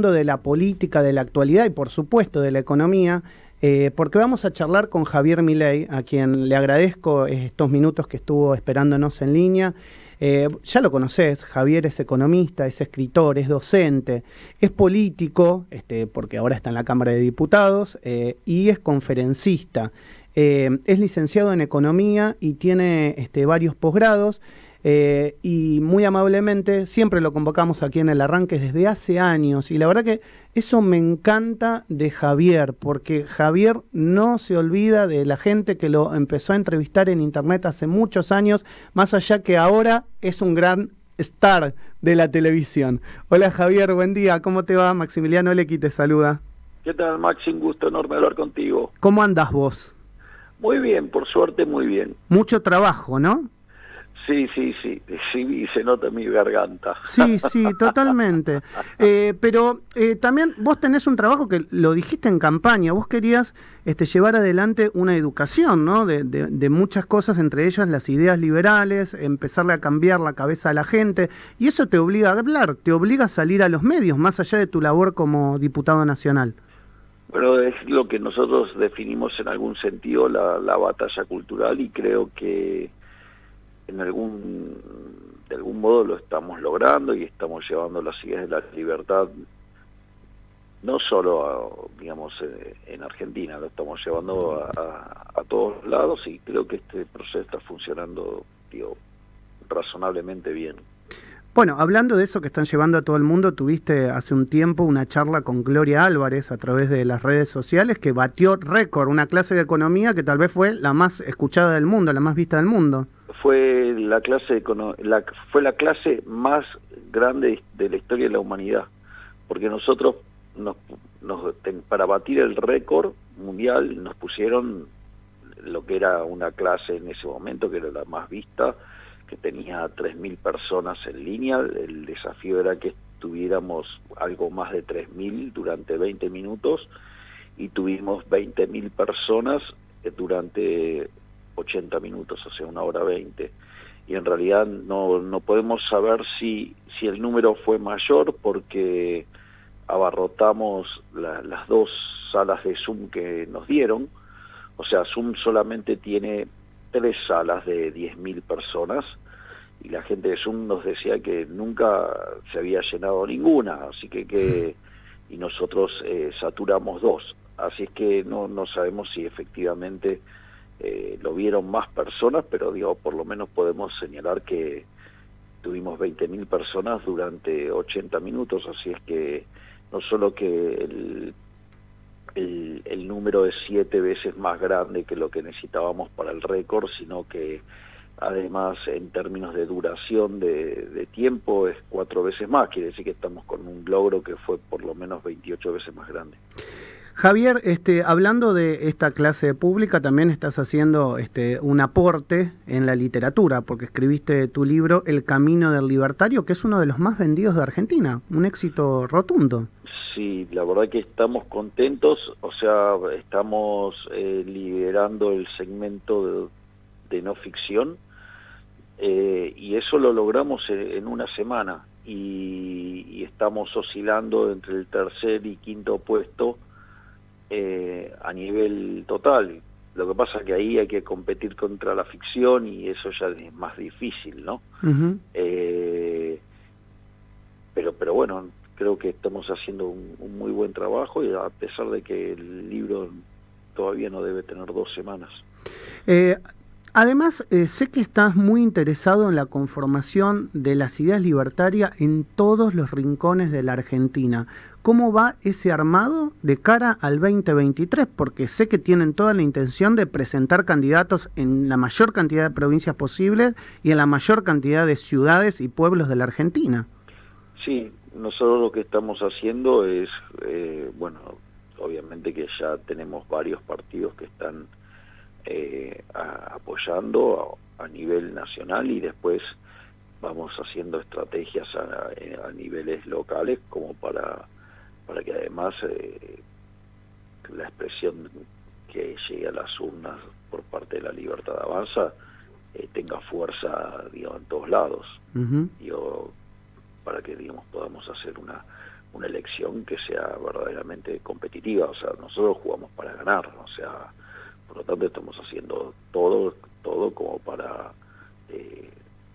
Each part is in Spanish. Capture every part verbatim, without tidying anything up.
hablando de la política, de la actualidad y por supuesto de la economía, eh, porque vamos a charlar con Javier Milei, a quien le agradezco estos minutos que estuvo esperándonos en línea. Eh, ya lo conocés, Javier es economista, es escritor, es docente, es político, este, porque ahora está en la Cámara de Diputados, eh, y es conferencista. Eh, es licenciado en Economía y tiene este, varios posgrados. Eh, y muy amablemente siempre lo convocamos aquí en El Arranque desde hace años, y la verdad que eso me encanta de Javier, porque Javier no se olvida de la gente que lo empezó a entrevistar en internet hace muchos años, más allá que ahora es un gran star de la televisión. Hola Javier, buen día, ¿cómo te va? Maximiliano Lequi te saluda. ¿Qué tal, Maxi? Un gusto enorme hablar contigo. ¿Cómo andás vos? Muy bien, por suerte muy bien. Mucho trabajo, ¿no? Sí, sí, sí, sí, y se nota mi garganta. Sí, sí, totalmente. Eh, pero eh, también vos tenés un trabajo que lo dijiste en campaña, vos querías este, llevar adelante una educación, ¿no? De, de, de muchas cosas, entre ellas las ideas liberales, empezarle a cambiar la cabeza a la gente, y eso te obliga a hablar, te obliga a salir a los medios, más allá de tu labor como diputado nacional. Bueno, es lo que nosotros definimos en algún sentido la, la batalla cultural, y creo que en algún de algún modo lo estamos logrando y estamos llevando las ideas de la libertad no solo a, digamos en Argentina, lo estamos llevando a, a, a todos lados, y creo que este proceso está funcionando, digo, razonablemente bien. Bueno, hablando de eso que están llevando a todo el mundo, tuviste hace un tiempo una charla con Gloria Álvarez a través de las redes sociales que batió récord, una clase de economía que tal vez fue la más escuchada del mundo, la más vista del mundo. Fue la clase la, fue la clase más grande de la historia de la humanidad, porque nosotros nos, nos para batir el récord mundial nos pusieron lo que era una clase en ese momento, que era la más vista, que tenía tres mil personas en línea. El desafío era que tuviéramos algo más de tres mil durante veinte minutos, y tuvimos veinte mil personas durante ochenta minutos, o sea, una hora veinte. Y en realidad no, no podemos saber si, si el número fue mayor, porque abarrotamos la, las dos salas de Zoom que nos dieron. O sea, Zoom solamente tiene tres salas de diez mil personas, y la gente de Zoom nos decía que nunca se había llenado ninguna, así que, que y nosotros eh, saturamos dos. Así es que no, no sabemos si efectivamente Eh, lo vieron más personas, pero digo, por lo menos podemos señalar que tuvimos veinte mil personas durante ochenta minutos, así es que no solo que el, el, el número es siete veces más grande que lo que necesitábamos para el récord, sino que además en términos de duración de, de tiempo es cuatro veces más, quiere decir que estamos con un logro que fue por lo menos veintiocho veces más grande. Javier, este, hablando de esta clase pública, también estás haciendo este, un aporte en la literatura, porque escribiste tu libro El Camino del Libertario, que es uno de los más vendidos de Argentina, un éxito rotundo. Sí, la verdad que estamos contentos, o sea, estamos eh, liderando el segmento de, de no ficción, eh, y eso lo logramos en, en una semana, y, y estamos oscilando entre el tercer y quinto puesto Eh, a nivel total. Lo que pasa es que ahí hay que competir contra la ficción, y eso ya es más difícil, ¿no? Uh-huh. eh, pero pero bueno, creo que estamos haciendo un, un muy buen trabajo, y a pesar de que el libro todavía no debe tener dos semanas. Eh, además, eh, sé que estás muy interesado en la conformación de las ideas libertarias en todos los rincones de la Argentina. ¿Cómo va ese armado de cara al veinte veintitrés? Porque sé que tienen toda la intención de presentar candidatos en la mayor cantidad de provincias posibles y en la mayor cantidad de ciudades y pueblos de la Argentina. Sí, nosotros lo que estamos haciendo es, eh, bueno, obviamente que ya tenemos varios partidos que están eh, a, apoyando a, a nivel nacional, y después vamos haciendo estrategias a, a niveles locales como para para que además eh, la expresión que llegue a las urnas por parte de la Libertad Avanza eh, tenga fuerza, digamos, en todos lados. Uh-huh. Digo, para que, digamos, podamos hacer una una elección que sea verdaderamente competitiva. O sea, nosotros jugamos para ganar, o sea, por lo tanto estamos haciendo todo, todo como para eh,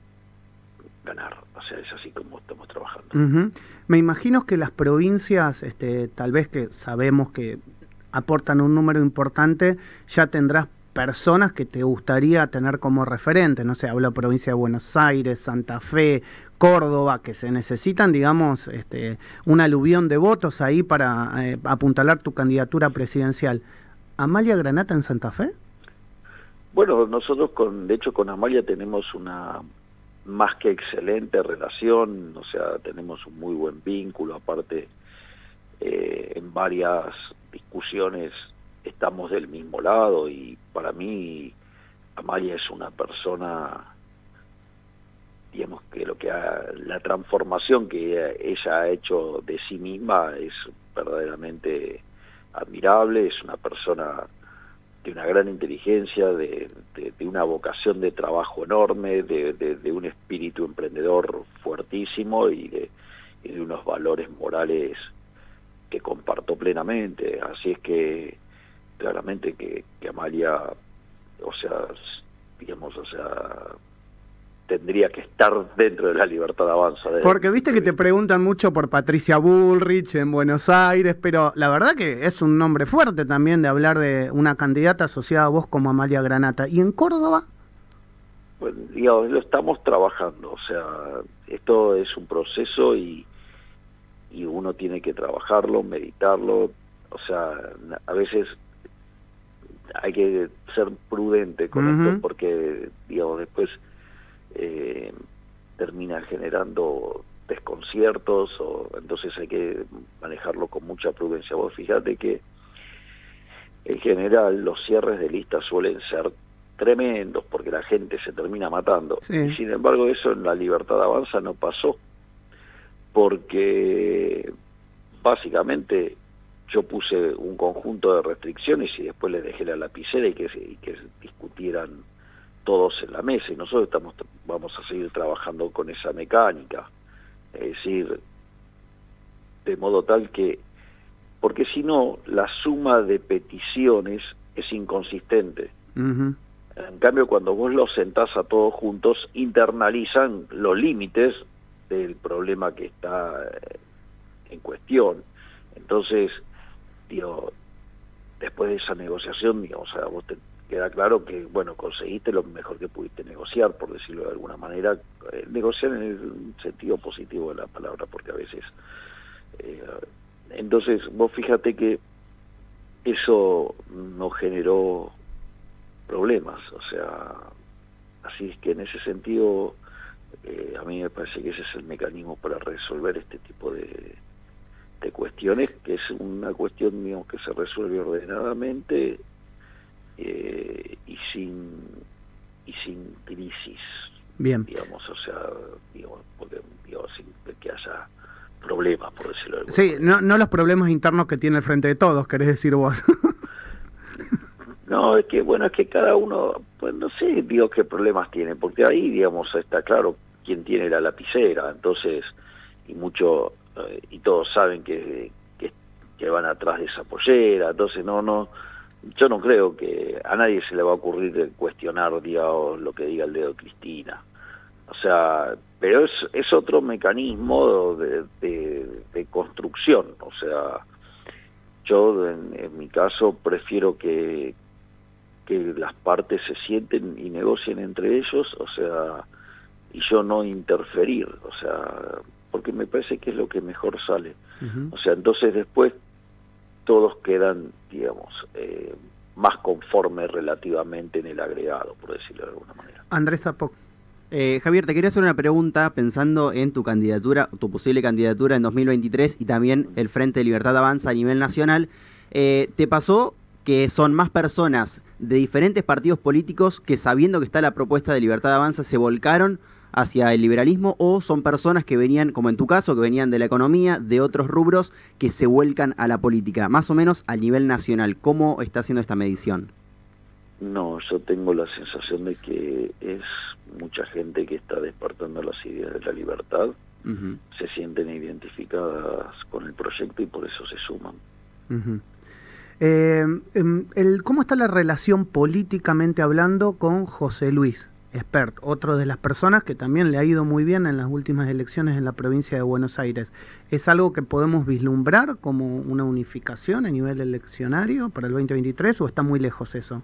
ganar. O sea, es así como estamos trabajando. Uh-huh. Me imagino que las provincias, este, tal vez que sabemos que aportan un número importante, ya tendrás personas que te gustaría tener como referente, no sé, hablo provincia de Buenos Aires, Santa Fe, Córdoba, que se necesitan, digamos, este, un aluvión de votos ahí para eh, apuntalar tu candidatura presidencial. ¿Amalia Granata en Santa Fe? Bueno, nosotros con, de hecho con Amalia tenemos una más que excelente relación, o sea, tenemos un muy buen vínculo, aparte eh, en varias discusiones estamos del mismo lado, y para mí Amalia es una persona, digamos, que lo que ha, la transformación que ella, ella ha hecho de sí misma es verdaderamente admirable. Es una persona de una gran inteligencia, de, de, de una vocación de trabajo enorme, de, de, de un espíritu emprendedor fuertísimo y de, y de unos valores morales que comparto plenamente. Así es que claramente que, que Amalia, o sea, digamos, o sea, tendría que estar dentro de la Libertad Avanza. Porque viste que te preguntan mucho por Patricia Bullrich en Buenos Aires, pero la verdad que es un nombre fuerte también de hablar de una candidata asociada a vos como Amalia Granata. ¿Y en Córdoba? Pues, digamos, lo estamos trabajando, o sea, esto es un proceso y, y uno tiene que trabajarlo, meditarlo, o sea, a veces hay que ser prudente con uh-huh. esto, porque, digamos, después eh, termina generando desconciertos, o entonces hay que manejarlo con mucha prudencia. Vos fíjate que en general los cierres de listas suelen ser tremendos porque la gente se termina matando, sí. Y sin embargo eso en la Libertad Avanza no pasó, porque básicamente yo puse un conjunto de restricciones y después les dejé la lapicera y que, y que discutieran todos en la mesa, y nosotros estamos vamos a seguir trabajando con esa mecánica, es decir, de modo tal que, porque si no, la suma de peticiones es inconsistente. Uh-huh. En cambio, cuando vos los sentás a todos juntos, internalizan los límites del problema que está en cuestión. Entonces, digo, después de esa negociación, digamos, o sea, vos te queda claro que, bueno, conseguiste lo mejor que pudiste negociar, por decirlo de alguna manera, eh, negociar en el sentido positivo de la palabra, porque a veces... Eh, entonces, vos fíjate que eso no generó problemas, o sea, así es que en ese sentido, eh, a mí me parece que ese es el mecanismo para resolver este tipo de... de cuestiones, que es una cuestión, digamos, que se resuelve ordenadamente eh, y sin y sin crisis. Bien. Digamos, o sea, digamos, porque, digamos, sin que haya problemas, por decirlo de alguna Sí, manera. no, no los problemas internos que tiene el Frente de Todos, querés decir vos. No, es que, bueno, es que cada uno, pues no sé, digo, qué problemas tiene, porque ahí, digamos, está claro quién tiene la lapicera, entonces, y mucho... y todos saben que, que, que van atrás de esa pollera, entonces no, no, yo no creo que a nadie se le va a ocurrir cuestionar, digamos, lo que diga el dedo Cristina, o sea, pero es, es otro mecanismo de, de, de construcción, o sea, yo en, en mi caso prefiero que, que las partes se sienten y negocien entre ellos, o sea, y yo no interferir, o sea, porque me parece que es lo que mejor sale. Uh-huh. O sea, entonces después todos quedan, digamos, eh, más conformes relativamente en el agregado, por decirlo de alguna manera. Andrés Zapoc. Eh, Javier, te quería hacer una pregunta pensando en tu candidatura, tu posible candidatura en dos mil veintitrés y también el Frente de Libertad Avanza a nivel nacional. Eh, ¿Te pasó que son más personas de diferentes partidos políticos que, sabiendo que está la propuesta de Libertad Avanza, se volcaron hacia el liberalismo, o son personas que venían, como en tu caso, que venían de la economía, de otros rubros, que se vuelcan a la política, más o menos a nivel nacional? ¿Cómo está haciendo esta medición? No, yo tengo la sensación de que es mucha gente que está despertando las ideas de la libertad, uh-huh. se sienten identificadas con el proyecto y por eso se suman. Uh-huh. eh, el, ¿Cómo está la relación políticamente hablando con José Luis Espert, otro de las personas que también le ha ido muy bien en las últimas elecciones en la provincia de Buenos Aires? ¿Es algo que podemos vislumbrar como una unificación a nivel eleccionario para el veinte veintitrés o está muy lejos eso?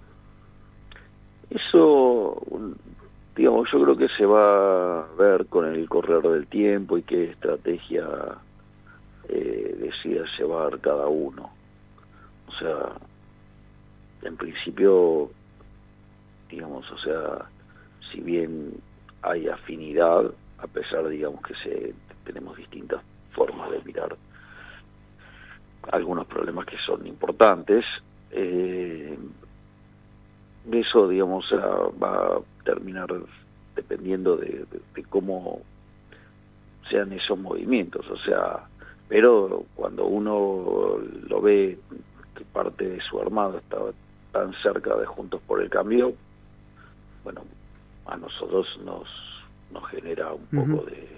Eso, digamos, yo creo que se va a ver con el correr del tiempo y qué estrategia eh, decida llevar cada uno. O sea, en principio, digamos, o sea, si bien hay afinidad, a pesar, digamos, que se, tenemos distintas formas de mirar algunos problemas que son importantes, eh, eso, digamos, va a terminar dependiendo de, de, de cómo sean esos movimientos, o sea, pero cuando uno lo ve que parte de su armado está tan cerca de Juntos por el Cambio, bueno, a nosotros nos nos genera un uh-huh. poco de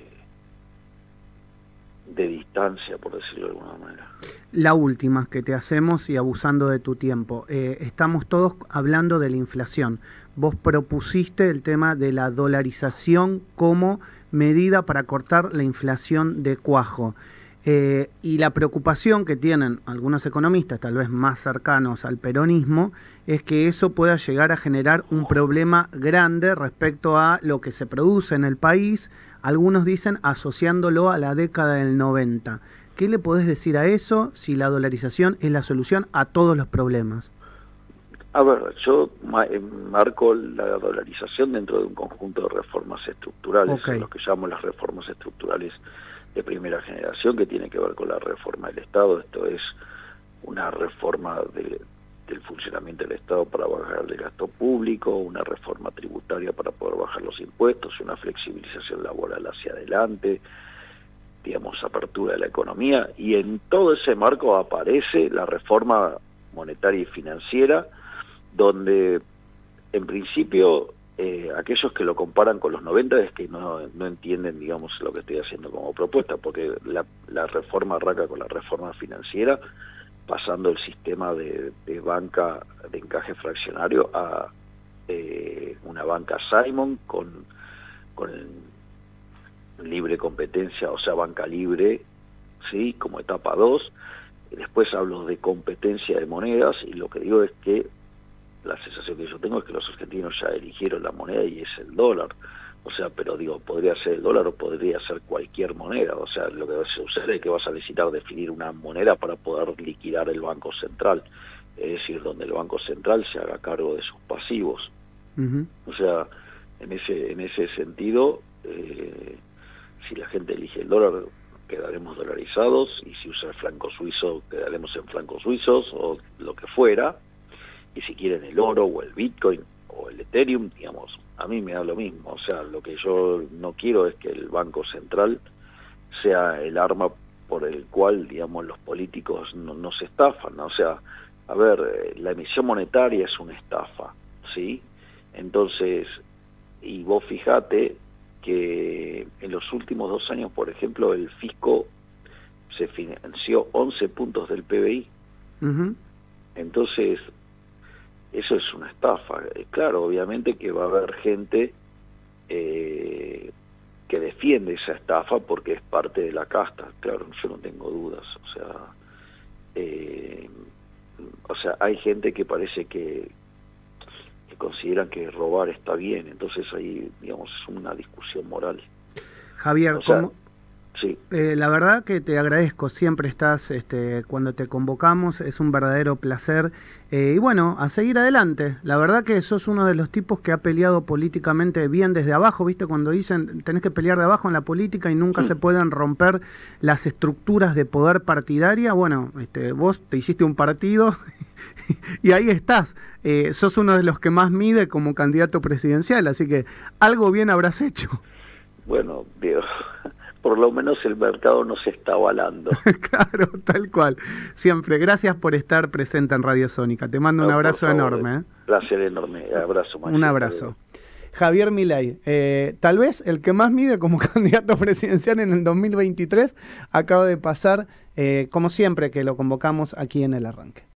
de distancia, por decirlo de alguna manera. La última que te hacemos y abusando de tu tiempo. Eh, estamos todos hablando de la inflación. Vos propusiste el tema de la dolarización como medida para cortar la inflación de cuajo. Eh, y la preocupación que tienen algunos economistas, tal vez más cercanos al peronismo, es que eso pueda llegar a generar un problema grande respecto a lo que se produce en el país, algunos dicen asociándolo a la década del noventa. ¿Qué le podés decir a eso si la dolarización es la solución a todos los problemas? A ver, yo marco la dolarización dentro de un conjunto de reformas estructurales, okay. Lo que llamo las reformas estructurales de primera generación, que tiene que ver con la reforma del Estado. Esto es una reforma de, del funcionamiento del Estado para bajar el gasto público, una reforma tributaria para poder bajar los impuestos, una flexibilización laboral hacia adelante, digamos, apertura de la economía, y en todo ese marco aparece la reforma monetaria y financiera, donde en principio Eh, aquellos que lo comparan con los noventa es que no, no entienden, digamos, lo que estoy haciendo como propuesta, porque la, la reforma arranca con la reforma financiera, pasando el sistema de, de banca de encaje fraccionario a eh, una banca Simon con, con libre competencia, o sea, banca libre, sí, como etapa dos. Después hablo de competencia de monedas, y lo que digo es que la sensación que yo tengo es que los argentinos ya eligieron la moneda y es el dólar. O sea, pero digo, podría ser el dólar o podría ser cualquier moneda. O sea, lo que sucede es que vas a necesitar definir una moneda para poder liquidar el Banco Central. Es decir, donde el Banco Central se haga cargo de sus pasivos. Uh-huh. O sea, en ese en ese sentido, eh, si la gente elige el dólar, quedaremos dolarizados, y si usa el franco suizo, quedaremos en francos suizos o lo que fuera. Y si quieren el oro o el Bitcoin o el Ethereum, digamos, a mí me da lo mismo. O sea, lo que yo no quiero es que el Banco Central sea el arma por el cual, digamos, los políticos no, no se estafan, ¿no? O sea, a ver, la emisión monetaria es una estafa, ¿sí? Entonces, y vos fijate que en los últimos dos años, por ejemplo, el fisco se financió once puntos del P B I. Uh-huh. Entonces, eso es una estafa. Claro, obviamente que va a haber gente eh, que defiende esa estafa porque es parte de la casta. Claro, yo no tengo dudas. O sea, eh, o sea, hay gente que parece que, que consideran que robar está bien. Entonces ahí, digamos, es una discusión moral. Javier, o sea, ¿cómo? Sí. Eh, la verdad que te agradezco, siempre estás este, cuando te convocamos, es un verdadero placer. Eh, y bueno, a seguir adelante. La verdad que sos uno de los tipos que ha peleado políticamente bien desde abajo, ¿viste? Cuando dicen tenés que pelear de abajo en la política y nunca mm. se pueden romper las estructuras de poder partidaria. Bueno, este, vos te hiciste un partido y ahí estás. Eh, sos uno de los que más mide como candidato presidencial, así que algo bien habrás hecho. Bueno, Dios. Por lo menos el mercado nos está avalando. Claro, tal cual. Siempre. Gracias por estar presente en Radio Sónica. Te mando no, un abrazo enorme. ¿eh? Placer enorme. Abrazo, Maciel. Un abrazo. Javier Milei, eh, tal vez el que más mide como candidato presidencial en el dos mil veintitrés, acaba de pasar, eh, como siempre que lo convocamos aquí en el arranque.